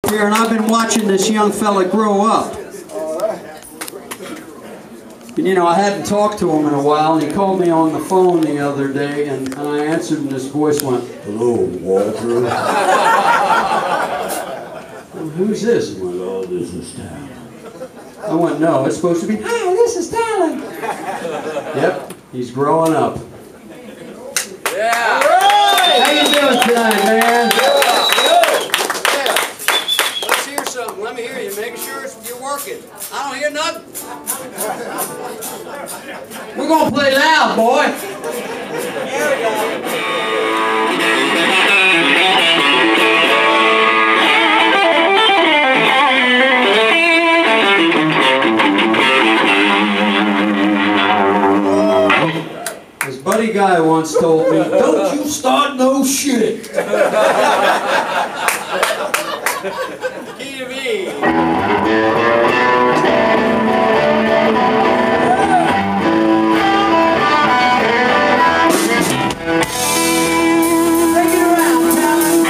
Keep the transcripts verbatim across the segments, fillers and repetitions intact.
here, and I've been watching this young fella grow up. And you know, I hadn't talked to him in a while, and he called me on the phone the other day, and, and I answered, and his voice went, "Hello, Walter." Well, who's this? He went, "Oh, this is Tallan." I went, "No, it's supposed to be, hi, this is Tallan." Yep, he's growing up. Yeah. How you doing tonight, man? Let's hear something. Let me hear you. Make sure it's, you're working. I don't hear nothing. We're gonna play loud, boy. Here we go. Buddy guy once told me, "Don't you start no shit." Key to me. Take it around, Tallan.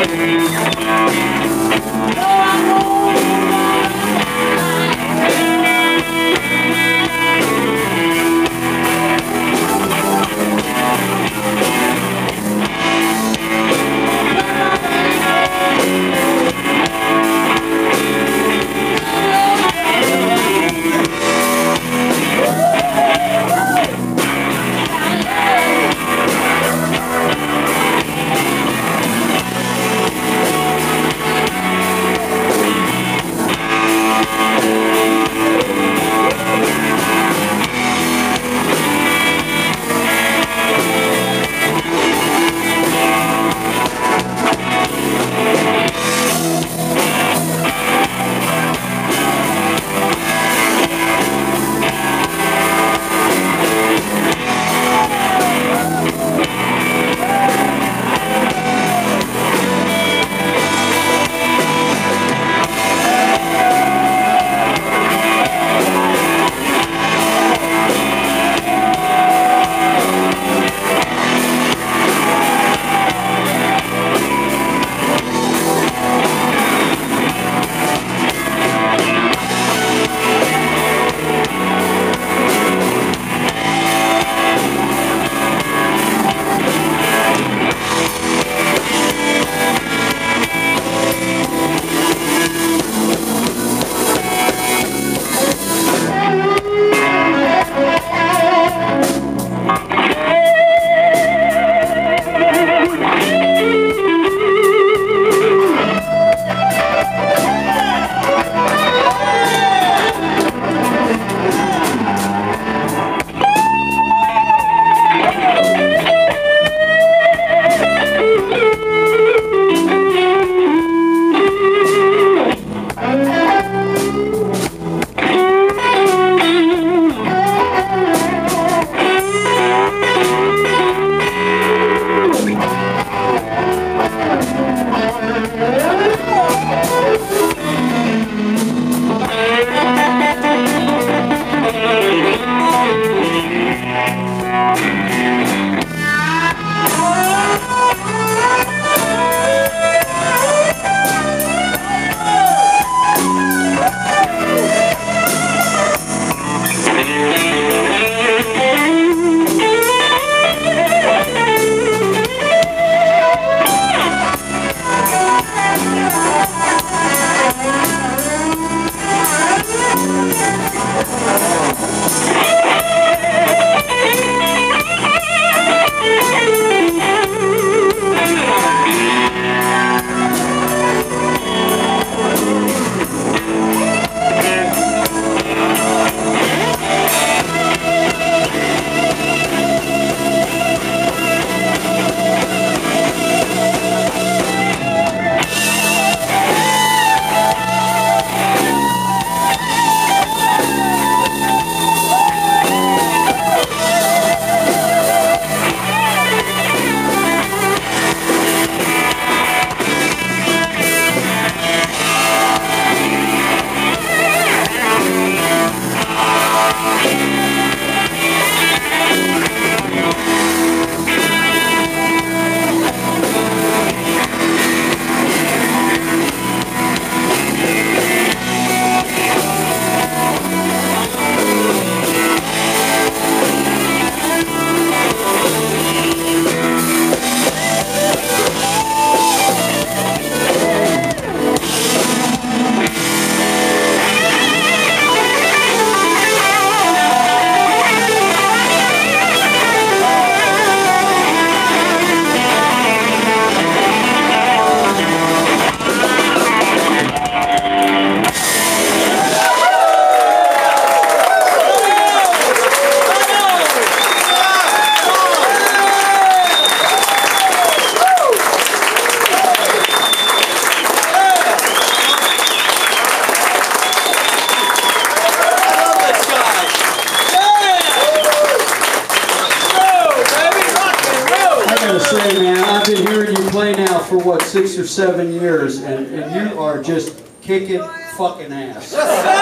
for what, six or seven years, and, and you are just kicking fucking ass.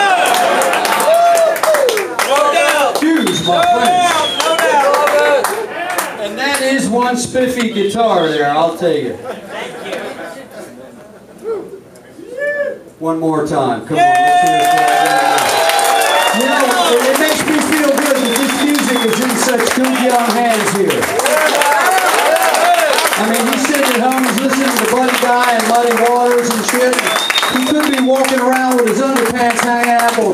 No doubt. Choose, my no friend. Doubt, no doubt. And that is one spiffy guitar there, I'll tell you. Thank you. One more time. Come on, let's hear it. You know, it, it makes me feel good that this music is in such good young hands here. I mean, he's sitting at home, he's listening to Buddy Guy and Muddy Waters and shit. He could be walking around with his underpants hanging out. But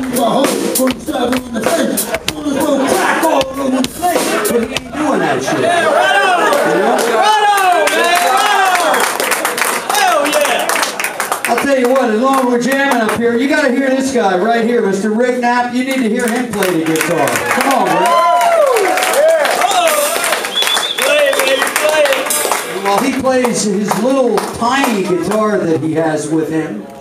he ain't doing that shit. Yeah, right on! You know? Right on, man! Right on! Hell yeah! I'll tell you what, as long as we're jamming up here, you got to hear this guy right here, Mister Rick Knapp. You need to hear him play the guitar. Come on, Rick. While he plays his little tiny guitar that he has with him,